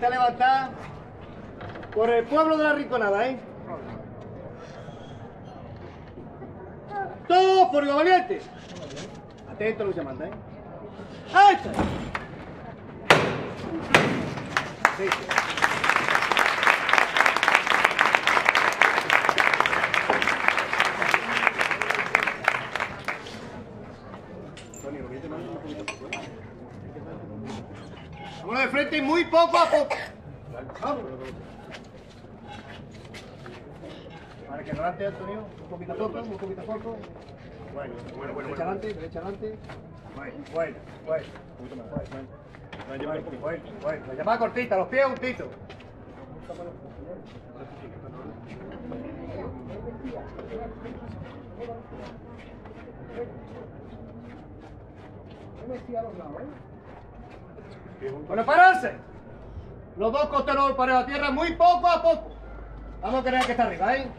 está levantada por el pueblo de la Rinconada, ¿eh? ¡Todo por lo valiente! Atento, Luis Amanda, ¿eh? ¡Ahí está! Sí. Vámonos de frente muy poco a poco. Vamos. Para que adelante, Antonio. Un poquito a poco, un poquito a poco. Bueno. Derecha adelante, derecha adelante. Bueno. La llamada cortita, los pies juntitos. Bueno, pararse. Los dos costeros para la tierra muy poco a poco. Vamos a creer que está arriba, ¿eh?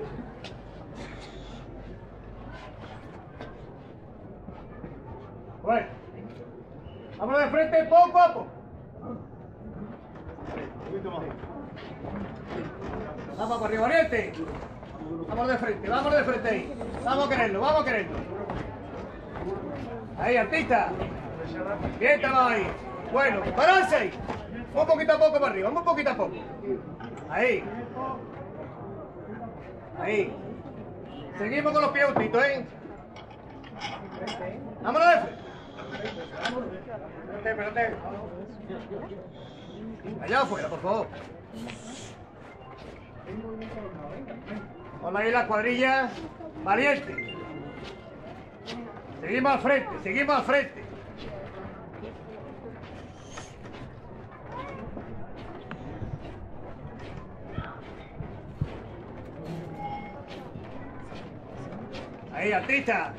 Bueno. Vámonos de frente poco a poco. Vamos para arriba, oriente. Vamos de frente ahí. Vamos a quererlo. Ahí, artista. Bien, estamos ahí. Bueno, pararse ahí. Un poquito a poco para arriba, un poquito a poco. Ahí. Seguimos con los pies juntitos, ¿eh? Vámonos de frente. Espérate. Allá afuera, por favor. Ponla ahí la cuadrilla. Valiente. Seguimos al frente. Ahí, artista.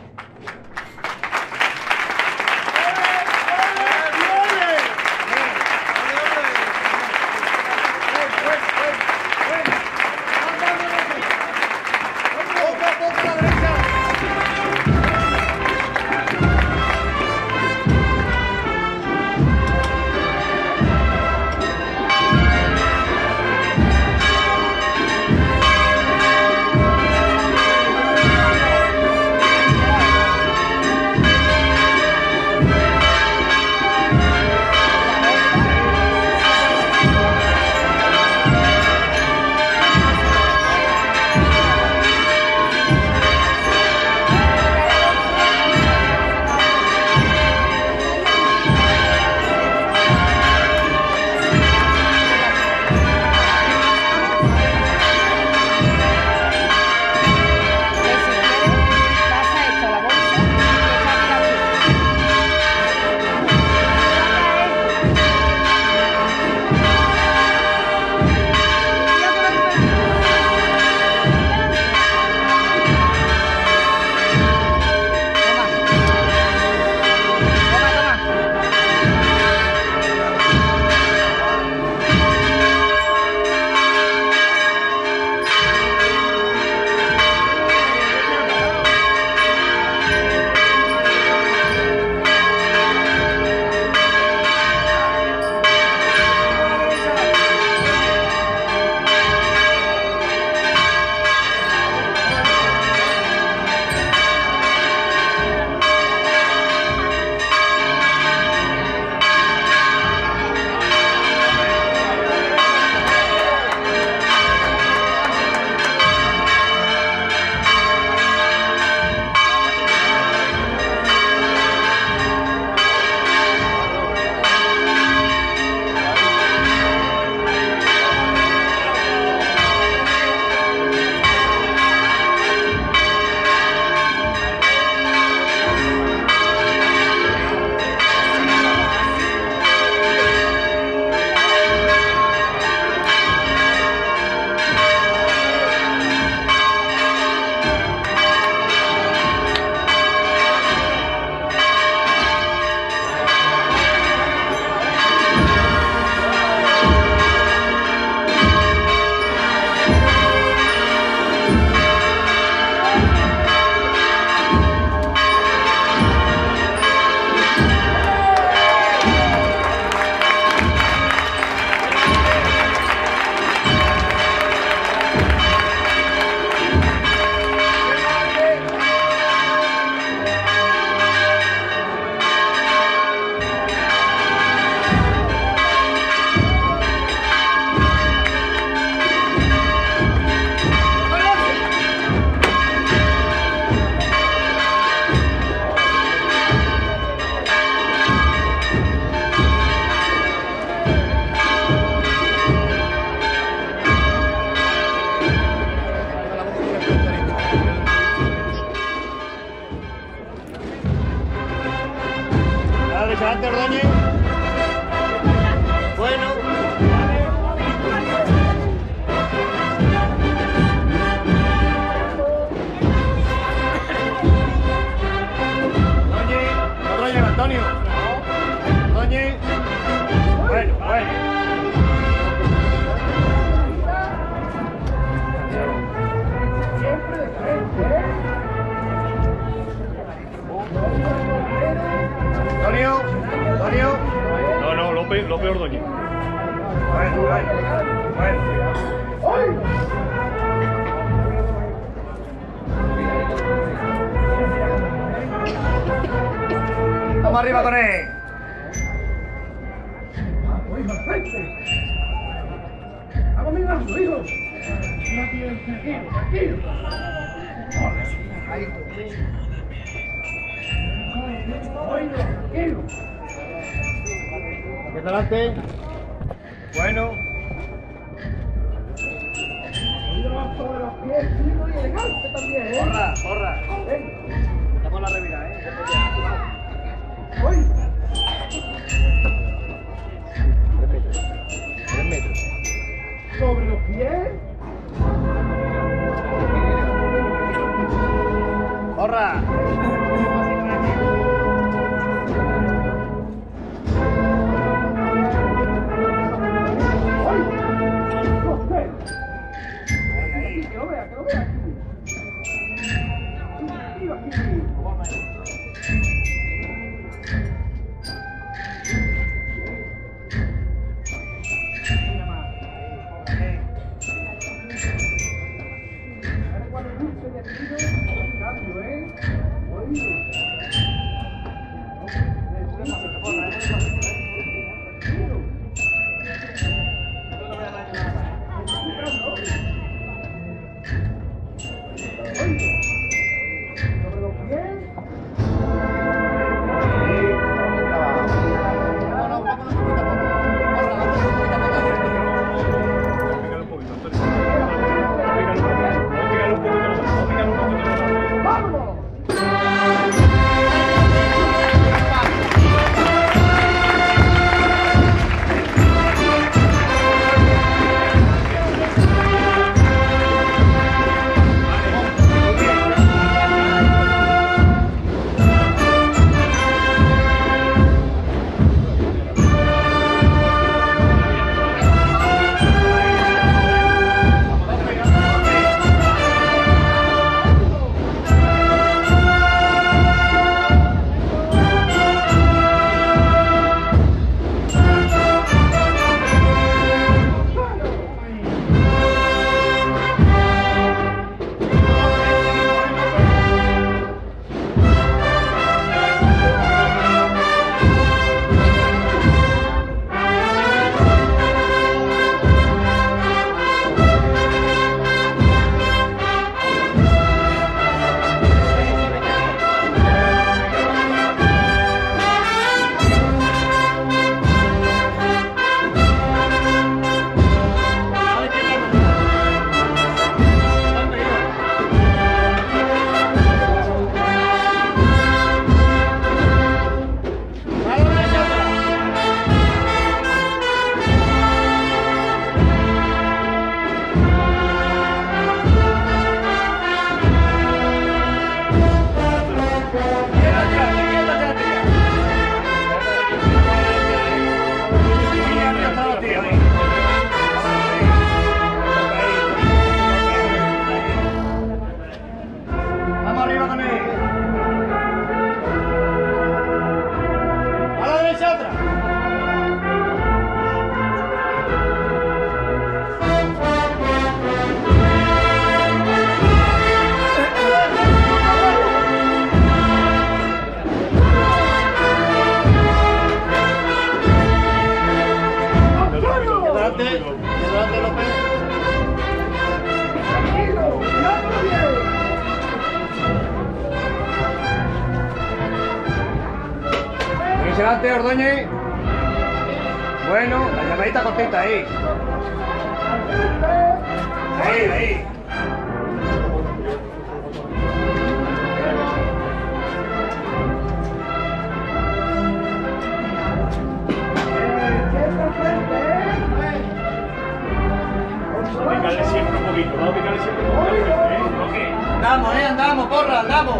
Antonio, Antonio. No, López Ordóñez. Bueno. Vamos arriba con él. Vamos mirando, hijo. Tranquilo. Ahí. Tranquilo. ¿Qué talante? Bueno. Sobre los pies, fino y elegante también, ¿eh? Porra. Estamos en la revira, Voy. 3 metros. Sobre los pies. Porra. Que lo vea. Adelante, Ordóñez. Bueno, la llamadita cortita ahí. Ahí. Picarle siempre un poquito, vamos a picarle siempre un poquito, ¿eh? Andamos, porra, andamos.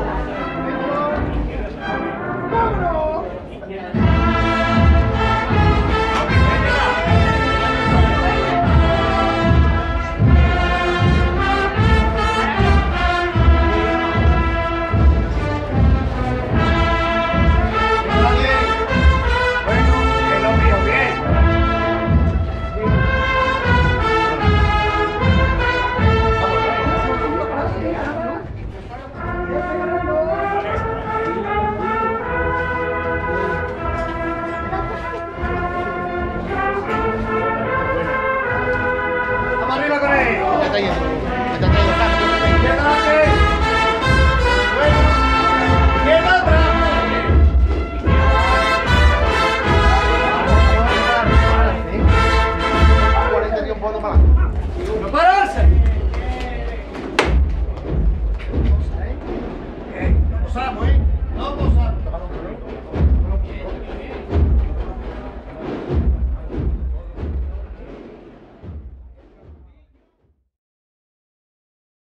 Gozamos, ¿eh?